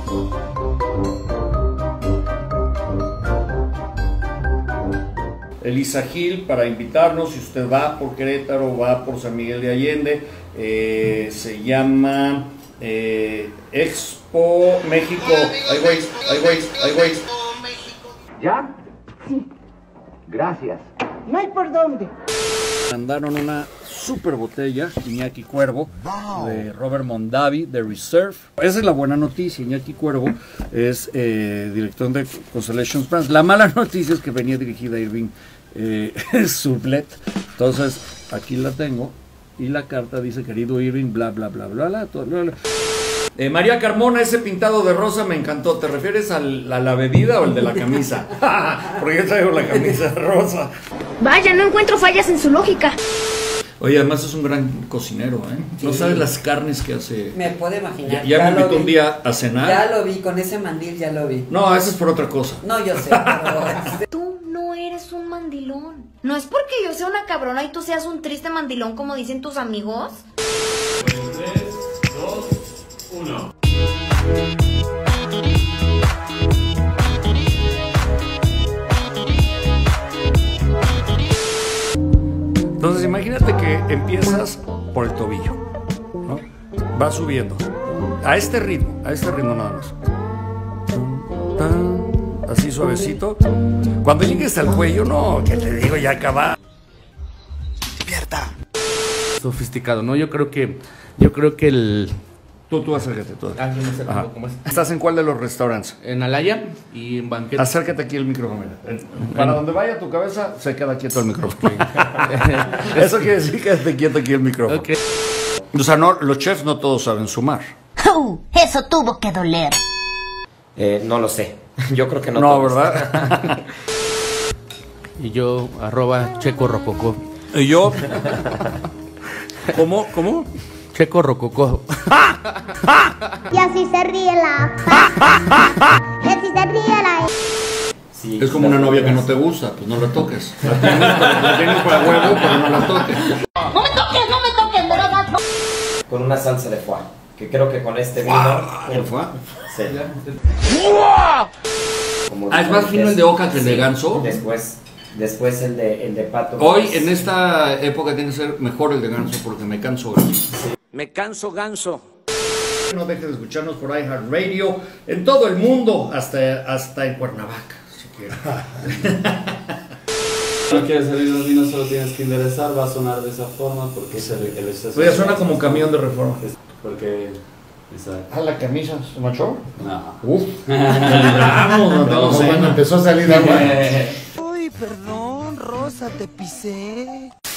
Elisa Gil para invitarnos, si usted va por Querétaro, va por San Miguel de Allende, se llama Expo México. Ay, güey. ¿Ya? Sí. Gracias. No hay por dónde. Mandaron una super botella, Iñaki Cuervo, de Robert Mondavi, de Reserve. Esa es la buena noticia. Iñaki Cuervo es director de Constellation Brands. La mala noticia es que venía dirigida a Irving Sublet. Entonces, aquí la tengo. Y la carta dice, querido Irving, bla, bla, bla, bla, bla, todo, bla, bla. María Carmona, ese pintado de rosa me encantó. ¿Te refieres a la bebida o el de la camisa? Porque yo traigo la camisa rosa. Vaya, no encuentro fallas en su lógica. Oye, además es un gran cocinero, ¿eh? Sí. No sabes las carnes que hace. Me puedo imaginar. Ya me invitó un día a cenar. Ya lo vi, con ese mandil ya lo vi. No, eso es por otra cosa. No, yo sé, pero... Tú no eres un mandilón. No es porque yo sea una cabrona y tú seas un triste mandilón como dicen tus amigos. 3, 2, 1. Entonces imagínate que empiezas por el tobillo, ¿no? Vas subiendo a este ritmo nada más, así suavecito. Cuando llegues al cuello, no, que te digo, ya acaba. Despierta. Sofisticado, ¿no? Yo creo que el... Tú acércate, tú. Ah, yo me acerco un poco más. ¿Estás en cuál de los restaurantes? En Alaya y en Banquete. Acércate aquí el micrófono. Para donde vaya tu cabeza, se queda quieto el micrófono. Eso quiere decir que esté quieto aquí el micrófono. Okay. O sea, no, los chefs no todos saben sumar. Eso tuvo que doler. No lo sé. Yo creo que no. No, todos. ¿verdad? Y yo, @Checo Rococó. Y yo... ¿Cómo? Checo Rococó. Y así se ríe la... Y así se ríe la... Sí, Es como una novia que no te gusta, pues no la toques. La tienes para huevo, pero no la toques. No me toques, ¿verdad? con una salsa de foie, que creo que con este vino... ¿El foie? Sí. Como Es más fino el de oca que el de ganso. Después el de pato. Hoy, en esta época, tiene que ser mejor el de ganso, porque me canso ganso. Sí. Me canso ganso. No dejes de escucharnos por iHeartRadio en todo el mundo, hasta en Cuernavaca, si quieres. No quieres salir los vinos, solo tienes que enderezar, va a sonar de esa forma porque es el exceso. Oye, suena como un camión de Reforma. Porque... Exacto. ¿La camisa se manchó? No. Uf, no sé. Cuando empezó a salir agua. Uy, perdón, Rosa, te pisé.